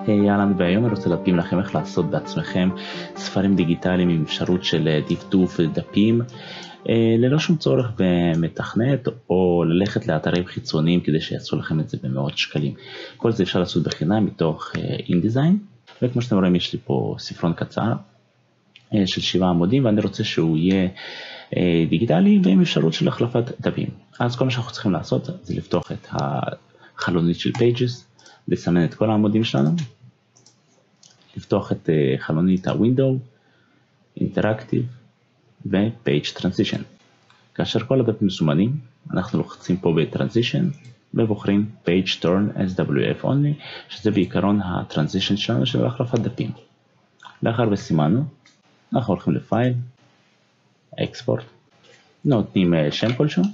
אהלן, והיום אני רוצה להדגים לכם איך לעשות בעצמכם ספרים דיגיטליים עם אפשרות של דפדוף ודפים ללא שום צורך במתכנת או ללכת לאתרים חיצוניים כדי שיעשו לכם את זה במאות שקלים. כל זה אפשר לעשות בחינם מתוך אינדיזיין, וכמו שאתם רואים יש לי פה ספרון קצר של 7 עמודים ואני רוצה שהוא יהיה דיגיטלי ועם אפשרות של החלפת דפים. אז כל מה שאנחנו צריכים לעשות זה לפתוח את החלונית של Pages, לסמן את כל העמודים שלנו, לפתוח את חלונית ה-Window, Interactive ו-Page Transition. כאשר כל הדפים מסומנים, אנחנו לוחצים פה ב-Transition ובוחרים Page Turn SWF Only, שזה בעיקרון ה-Transition שלנו של החלפת דפים. לאחר וסימנו, אנחנו הולכים לפייל, Export, נותנים שם כלשהו,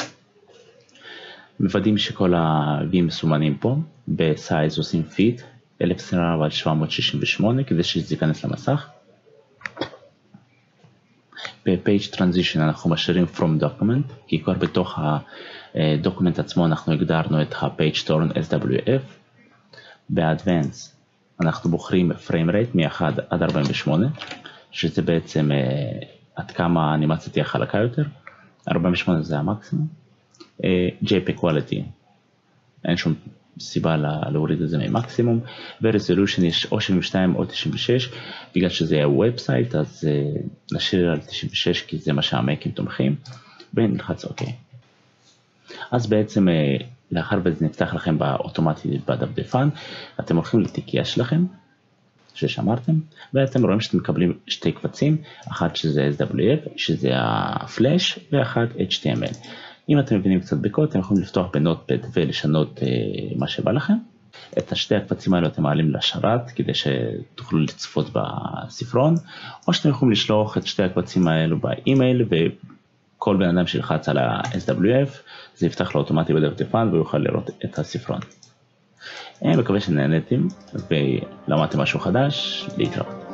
מוודאים שכל ה-V מסומנים פה, בסייז עושים Fit 1024x768 כדי שזה ייכנס למסך. ב-Page Transition אנחנו משאירים From Document, כי כבר בתוך הדוקומנט עצמו אנחנו הגדרנו את ה-Page Turn SWF. ב-Advance אנחנו בוחרים Frame Rate מ-1 עד 48, שזה בעצם עד כמה האנימציה תהיה חלקה יותר. 48 זה המקסימום. JPEG Quality, אין שום סיבה להוריד את זה ממקסימום, ו-Resolution יש או 72 או 96, בגלל שזה היה וובסייט אז נשאיר על 96 כי זה מה שהמקים תומכים, ונלחץ OK. אז בעצם לאחר וזה נפתח לכם באוטומטית בדפדפן, אתם הולכים לתיקייה שלכם ששמרתם, ואתם רואים שאתם מקבלים שתי קבצים, אחת שזה SWF, שזה הפלאש, ואחת HTML. אם אתם מבינים קצת בקוד, אתם יכולים לפתוח בנוטפד ולשנות מה שבא לכם. את השתי הקבצים האלו אתם מעלים לשרת כדי שתוכלו לצפות בספרון, או שאתם יכולים לשלוח את שתי הקבצים האלו באימייל, וכל בן אדם שילחץ על ה-SWF, זה יפתח לו אוטומטי בדפדפן והוא יוכל לראות את הספרון. אני מקווה שנהנתם ולמדתם משהו חדש, להתראות.